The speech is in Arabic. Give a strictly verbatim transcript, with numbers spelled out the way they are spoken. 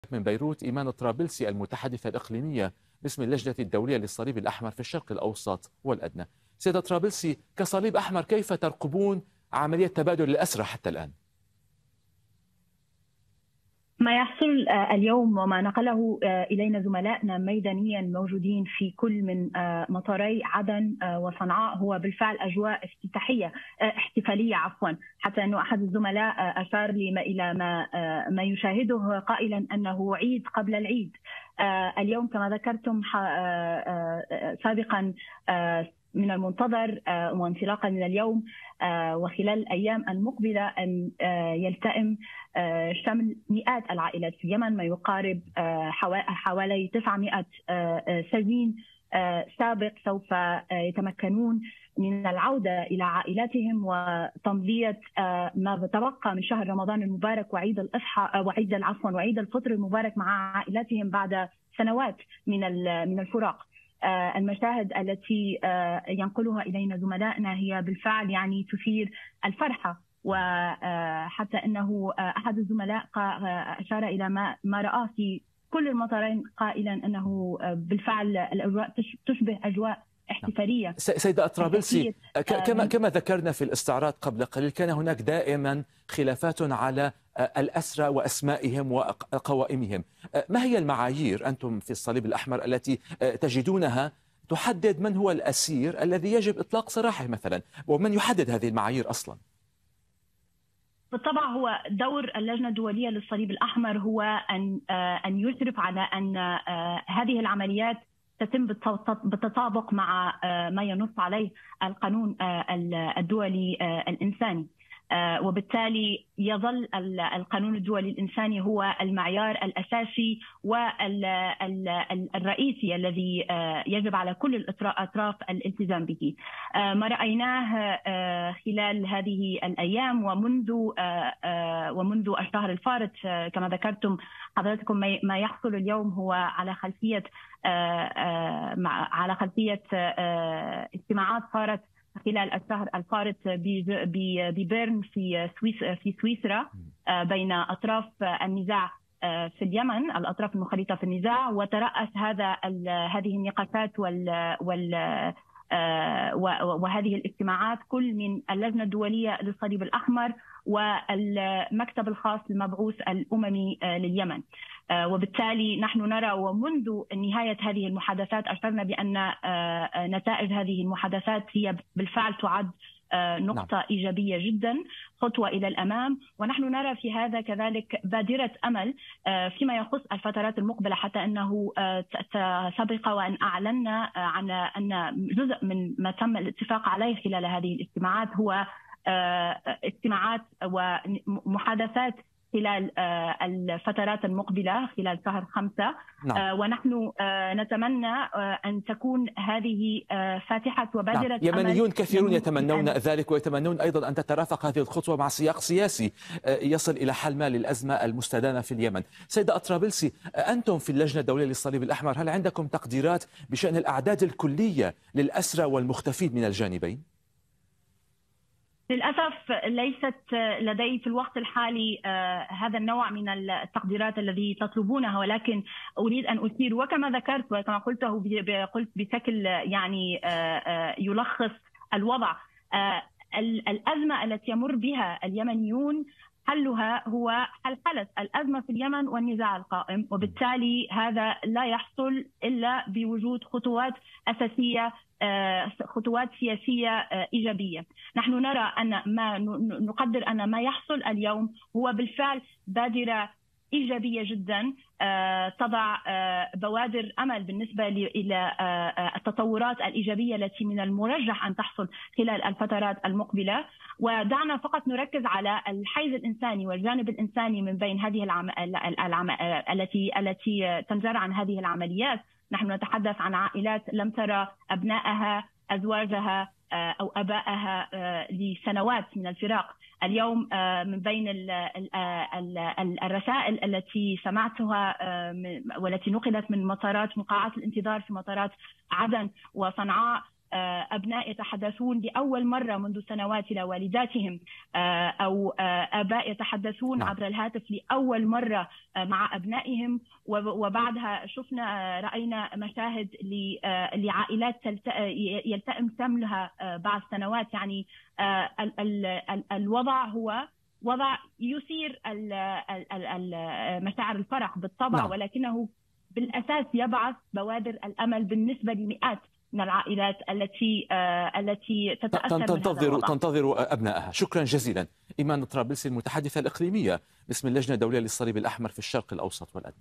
من بيروت إيمان طرابلسي المتحدثة الإقليمية باسم اللجنة الدولية للصليب الأحمر في الشرق الأوسط والأدنى. سيدة طرابلسي، كصليب أحمر كيف ترقبون عملية تبادل الأسرى حتى الآن؟ ما يحصل اليوم وما نقله إلينا زملائنا ميدانيا موجودين في كل من مطاري عدن وصنعاء هو بالفعل أجواء افتتاحية احتفالية عفوا، حتى أنه أحد الزملاء أشار لي إلى ما ما يشاهده قائلا أنه عيد قبل العيد. اليوم كما ذكرتم سابقا من المنتظر وانطلاقا من اليوم وخلال الأيام المقبلة أن يلتئم شمل مئات العائلات في اليمن، ما يقارب حوالي تسعمئة سجين سابق سوف يتمكنون من العودة إلى عائلاتهم وتمضية ما تبقى من شهر رمضان المبارك وعيد الأضحى وعيد العفو وعيد الفطر المبارك مع عائلاتهم بعد سنوات من من الفراق. المشاهد التي ينقلها إلينا زملائنا هي بالفعل يعني تثير الفرحة، وحتى أنه أحد الزملاء أشار إلى ما ما رآه في كل المطارين قائلا أنه بالفعل الأجواء تشبه أجواء احتفالية. سيدة طرابلسي، كما كما ذكرنا في الاستعراض قبل قليل، كان هناك دائما خلافات على الأسرى وأسمائهم وقوائمهم. ما هي المعايير أنتم في الصليب الأحمر التي تجدونها تحدد من هو الأسير الذي يجب إطلاق سراحه مثلا، ومن يحدد هذه المعايير أصلا؟ بالطبع هو دور اللجنة الدولية للصليب الأحمر هو أن أن يشرف على أن هذه العمليات تتم بالتطابق مع ما ينص عليه القانون الدولي الإنساني، وبالتالي يظل القانون الدولي الإنساني هو المعيار الأساسي والرئيسي الذي يجب على كل الأطراف الالتزام به. ما رأيناه خلال هذه الأيام ومنذ ومنذ الشهر الفارط كما ذكرتم حضرتكم ما يحصل اليوم هو على خلفية على خلفية اجتماعات صارت خلال الشهر الفارط ببيرن في سويس في سويسرا بين أطراف النزاع في اليمن، الأطراف المنخرطة في النزاع، وترأس هذا هذه النقاشات وال وال وهذه الاجتماعات كل من اللجنة الدولية للصليب الأحمر والمكتب الخاص للمبعوث الأممي لليمن. وبالتالي نحن نرى ومنذ نهاية هذه المحادثات أشرنا بأن نتائج هذه المحادثات هي بالفعل تعد نقطة نعم. إيجابية جدا، خطوة إلى الأمام، ونحن نرى في هذا كذلك بادرة أمل فيما يخص الفترات المقبلة، حتى أنه سبق وأن أعلنا عن أن جزء من ما تم الاتفاق عليه خلال هذه الاجتماعات هو اجتماعات ومحادثات خلال الفترات المقبلة خلال شهر خمسة. نعم. ونحن نتمنى أن تكون هذه فاتحة وبادرة نعم. يمنيون كثيرون يتمنون ذلك، ويتمنون أيضا أن تترافق هذه الخطوة مع سياق سياسي يصل إلى حل ما للأزمة المستدامة في اليمن. سيدة طرابلسي، أنتم في اللجنة الدولية للصليب الأحمر هل عندكم تقديرات بشأن الأعداد الكلية للأسرى والمختفين من الجانبين؟ للأسف ليست لدي في الوقت الحالي هذا النوع من التقديرات الذي تطلبونها، ولكن أريد أن أثير وكما ذكرت وكما قلته قلت بشكل يعني يلخص الوضع. الأزمة التي يمر بها اليمنيون حلها هو حلحلة الأزمة في اليمن والنزاع القائم، وبالتالي هذا لا يحصل إلا بوجود خطوات أساسية، خطوات سياسية إيجابية. نحن نرى أن ما نقدر أن ما يحصل اليوم هو بالفعل بادرة إيجابية جدا تضع بوادر أمل بالنسبة إلى التطورات الإيجابية التي من المرجح أن تحصل خلال الفترات المقبلة. ودعنا فقط نركز على الحيز الإنساني والجانب الإنساني من بين هذه العم... العم... التي التي تنجر عن هذه العمليات. نحن نتحدث عن عائلات لم ترى أبنائها أزواجها أو أبائها لسنوات من الفراق. اليوم من بين الرسائل التي سمعتها والتي نقلت من مطارات مقاعات الانتظار في مطارات عدن وصنعاء أبناء يتحدثون لأول مرة منذ سنوات إلى والداتهم، أو آباء يتحدثون نعم. عبر الهاتف لأول مرة مع أبنائهم، وبعدها شفنا رأينا مشاهد لعائلات يلتئم شملها بعد سنوات. يعني الوضع هو وضع يثير مشاعر الفرح بالطبع نعم. ولكنه بالأساس يبعث بوادر الأمل بالنسبة لمئات من العائلات التي التي تتأثر تنتظر تنتظر أبنائها. شكرا جزيلا. إيمان طرابلسي المتحدثة الإقليمية باسم اللجنة الدولية للصليب الأحمر في الشرق الأوسط والأدنى.